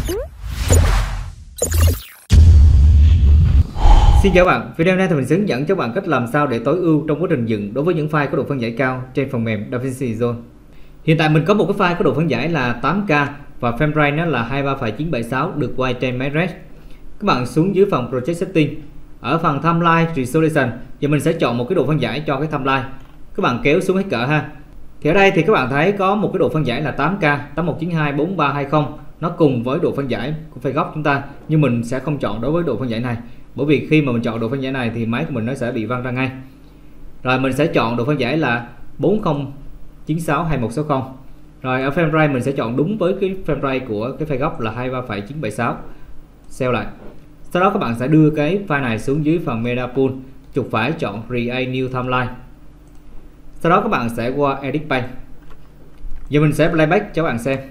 Xin chào bạn, video này thì mình sẽ hướng dẫn cho bạn cách làm sao để tối ưu trong quá trình dựng đối với những file có độ phân giải cao trên phần mềm DaVinci Resolve. Hiện tại mình có một cái file có độ phân giải là 8K và frame rate nó là 23,976 được quay trên máy Red. Các bạn xuống dưới phần Project Setting, ở phần Timeline Resolution thì mình sẽ chọn một cái độ phân giải cho cái timeline. Các bạn kéo xuống hết cỡ ha. Thì ở đây thì các bạn thấy có một cái độ phân giải là 8K 81924320, nó cùng với độ phân giải của file gốc chúng ta, nhưng mình sẽ không chọn đối với độ phân giải này. Bởi vì khi mà mình chọn độ phân giải này thì máy của mình nó sẽ bị văng ra ngay. Rồi mình sẽ chọn độ phân giải là 40962160. Rồi ở frame rate mình sẽ chọn đúng với cái frame rate của cái file gốc là 23,976. Save lại. Sau đó các bạn sẽ đưa cái file này xuống dưới phần Media Pool, chuột phải chọn Create New Timeline. Sau đó các bạn sẽ qua Edit Pane. Giờ mình sẽ playback cho các bạn xem.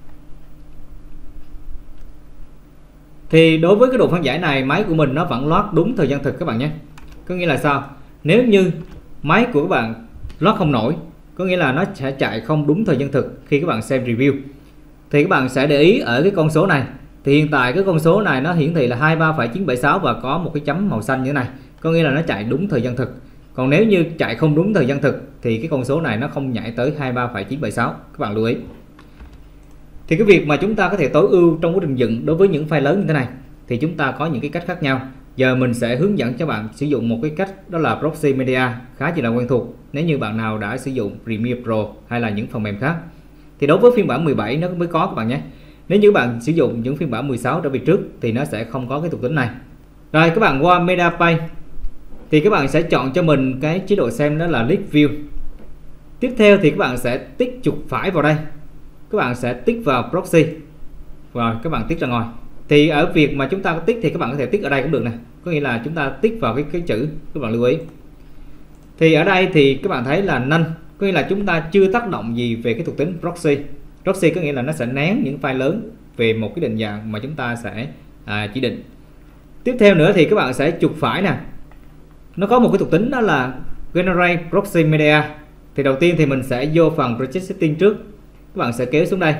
Thì đối với cái độ phân giải này, máy của mình nó vẫn load đúng thời gian thực các bạn nhé. Có nghĩa là sao? Nếu như máy của các bạn load không nổi, có nghĩa là nó sẽ chạy không đúng thời gian thực khi các bạn xem review, thì các bạn sẽ để ý ở cái con số này. Thì hiện tại cái con số này nó hiển thị là 23,976 và có một cái chấm màu xanh như thế này, có nghĩa là nó chạy đúng thời gian thực. Còn nếu như chạy không đúng thời gian thực thì cái con số này nó không nhảy tới 23,976, các bạn lưu ý. Thì cái việc mà chúng ta có thể tối ưu trong quá trình dựng đối với những file lớn như thế này thì chúng ta có những cái cách khác nhau. Giờ mình sẽ hướng dẫn cho bạn sử dụng một cái cách, đó là Proxy Media, khá chỉ là quen thuộc nếu như bạn nào đã sử dụng Premiere Pro hay là những phần mềm khác. Thì đối với phiên bản 17 nó mới có các bạn nhé. Nếu như bạn sử dụng những phiên bản 16 trở về trước thì nó sẽ không có cái thuộc tính này. Rồi các bạn qua Media Pane thì các bạn sẽ chọn cho mình cái chế độ xem, đó là List View. Tiếp theo thì các bạn sẽ tích chuột phải vào đây, các bạn sẽ tích vào Proxy, rồi các bạn tích ra ngoài. Thì ở việc mà chúng ta tích thì các bạn có thể tích ở đây cũng được nè, có nghĩa là chúng ta tích vào cái chữ, các bạn lưu ý. Thì ở đây thì các bạn thấy là none, có nghĩa là chúng ta chưa tác động gì về cái thuộc tính Proxy. Proxy có nghĩa là nó sẽ nén những file lớn về một cái định dạng mà chúng ta sẽ chỉ định. Tiếp theo nữa thì các bạn sẽ chuột phải nè, nó có một cái thuộc tính đó là Generate Proxy Media. Thì đầu tiên thì mình sẽ vô phần Project Setting trước, các bạn sẽ kéo xuống đây.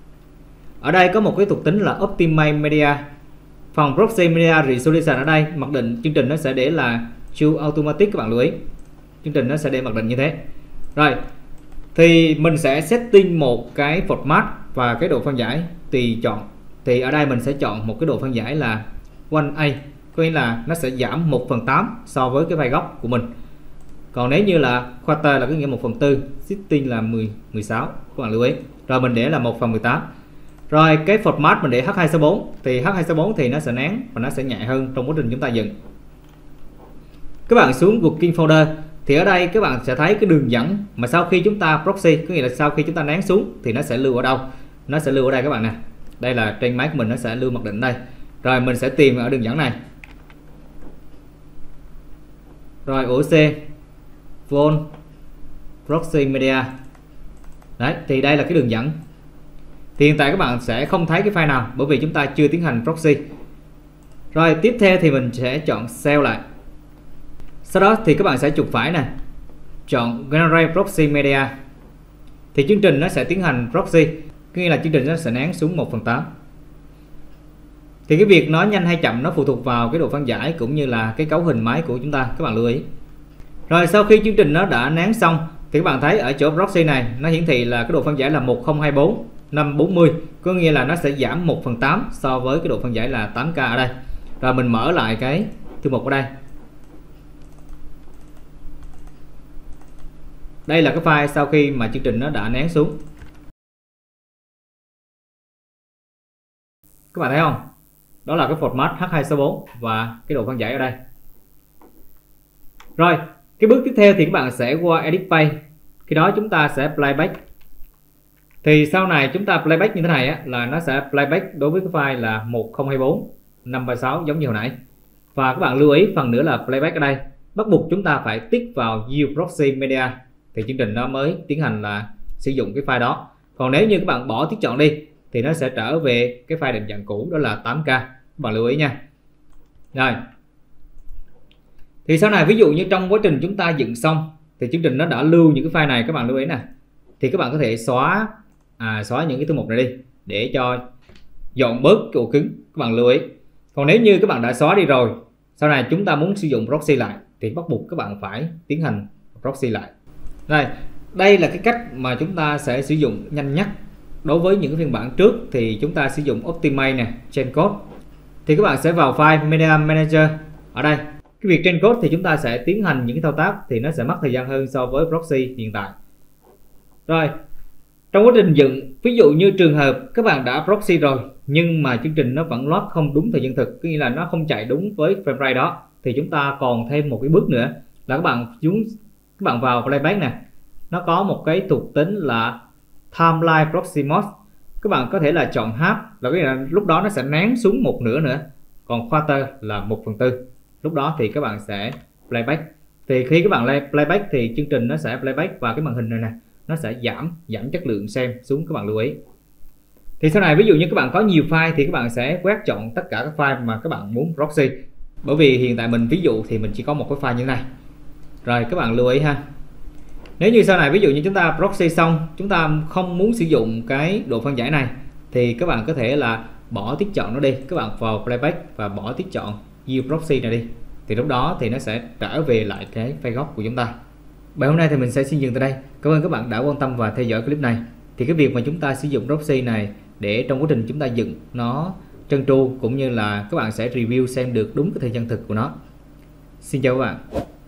Ở đây có một cái thuộc tính là Optimize Media. Phần Proxy Media Resolution ở đây mặc định chương trình nó sẽ để là True Automatic, các bạn lưu ý. Chương trình nó sẽ để mặc định như thế. Rồi thì mình sẽ setting một cái format và cái độ phân giải tùy chọn. Thì ở đây mình sẽ chọn một cái độ phân giải là 1A, có nghĩa là nó sẽ giảm 1/8 so với cái file gốc của mình. Còn nếu như là quarter là có nghĩa 1/4, setting là 16, các bạn lưu ý. Rồi mình để là 1/18. Rồi cái format mình để H264, thì H264 thì nó sẽ nén và nó sẽ nhẹ hơn trong quá trình chúng ta dựng. Các bạn xuống Working Folder thì ở đây các bạn sẽ thấy cái đường dẫn mà sau khi chúng ta proxy, có nghĩa là sau khi chúng ta nén xuống thì nó sẽ lưu ở đâu? Nó sẽ lưu ở đây các bạn nè. Đây là trên máy của mình, nó sẽ lưu mặc định đây. Rồi mình sẽ tìm ở đường dẫn này. Rồi OC Vol Proxy Media. Đấy, thì đây là cái đường dẫn. Thì hiện tại các bạn sẽ không thấy cái file nào bởi vì chúng ta chưa tiến hành proxy. Rồi tiếp theo thì mình sẽ chọn Save lại. Sau đó thì các bạn sẽ chuột phải nè, chọn Generate Proxy Media. Thì chương trình nó sẽ tiến hành proxy, có nghĩa là chương trình nó sẽ nén xuống 1/8. Thì cái việc nó nhanh hay chậm nó phụ thuộc vào cái độ phân giải cũng như là cái cấu hình máy của chúng ta, các bạn lưu ý. Rồi sau khi chương trình nó đã nén xong thì các bạn thấy ở chỗ proxy này nó hiển thị là cái độ phân giải là 1024 540, có nghĩa là nó sẽ giảm 1/8 so với cái độ phân giải là 8K ở đây. Rồi mình mở lại cái thư mục ở đây. Đây là cái file sau khi mà chương trình nó đã nén xuống. Các bạn thấy không? Đó là cái format H264 và cái độ phân giải ở đây. Rồi, cái bước tiếp theo thì các bạn sẽ qua Edit Pane. Khi đó chúng ta sẽ playback. Thì sau này chúng ta playback như thế này á, là nó sẽ playback đối với cái file là 1024 536 giống như hồi nãy. Và các bạn lưu ý phần nữa là playback ở đây bắt buộc chúng ta phải tích vào Use Proxy Media thì chương trình nó mới tiến hành là sử dụng cái file đó. Còn nếu như các bạn bỏ tiết chọn đi thì nó sẽ trở về cái file định dạng cũ, đó là 8K. Các bạn lưu ý nha. Rồi. Thì sau này ví dụ như trong quá trình chúng ta dựng xong thì chương trình nó đã lưu những cái file này, các bạn lưu ý nè. Thì các bạn có thể xóa những cái thư mục này đi để cho dọn bớt cái ổ cứng, các bạn lưu ý. Còn nếu như các bạn đã xóa đi rồi, sau này chúng ta muốn sử dụng proxy lại thì bắt buộc các bạn phải tiến hành proxy lại. Rồi, đây là cái cách mà chúng ta sẽ sử dụng nhanh nhất. Đối với những cái phiên bản trước thì chúng ta sử dụng Optimate nè, change code. Thì các bạn sẽ vào file Media Manager. Ở đây, cái việc change code thì chúng ta sẽ tiến hành những cái thao tác thì nó sẽ mất thời gian hơn so với proxy hiện tại. Rồi, trong quá trình dựng, ví dụ như trường hợp các bạn đã proxy rồi nhưng mà chương trình nó vẫn load không đúng thời gian thực, có nghĩa là nó không chạy đúng với frame rate đó, thì chúng ta còn thêm một cái bước nữa là các bạn vào playback nè, nó có một cái thuộc tính là timeline proxy mode. Các bạn có thể là chọn half, là cái là lúc đó nó sẽ nén xuống một nửa nữa, còn quarter là 1/4. Lúc đó thì các bạn sẽ playback. Thì khi các bạn playback thì chương trình nó sẽ playback và cái màn hình này nè nó sẽ giảm chất lượng xem xuống, các bạn lưu ý. Thì sau này ví dụ như các bạn có nhiều file thì các bạn sẽ quét chọn tất cả các file mà các bạn muốn proxy. Bởi vì hiện tại mình ví dụ thì mình chỉ có một cái file như thế này. Rồi các bạn lưu ý ha. Nếu như sau này ví dụ như chúng ta proxy xong, chúng ta không muốn sử dụng cái độ phân giải này thì các bạn có thể là bỏ tiết chọn nó đi. Các bạn vào playback và bỏ tiết chọn view proxy này đi. Thì lúc đó thì nó sẽ trở về lại cái file gốc của chúng ta. Bài hôm nay thì mình sẽ xin dừng tại đây. Cảm ơn các bạn đã quan tâm và theo dõi clip này. Thì cái việc mà chúng ta sử dụng proxy này để trong quá trình chúng ta dựng nó trơn tru, cũng như là các bạn sẽ review xem được đúng cái thời gian thực của nó. Xin chào các bạn.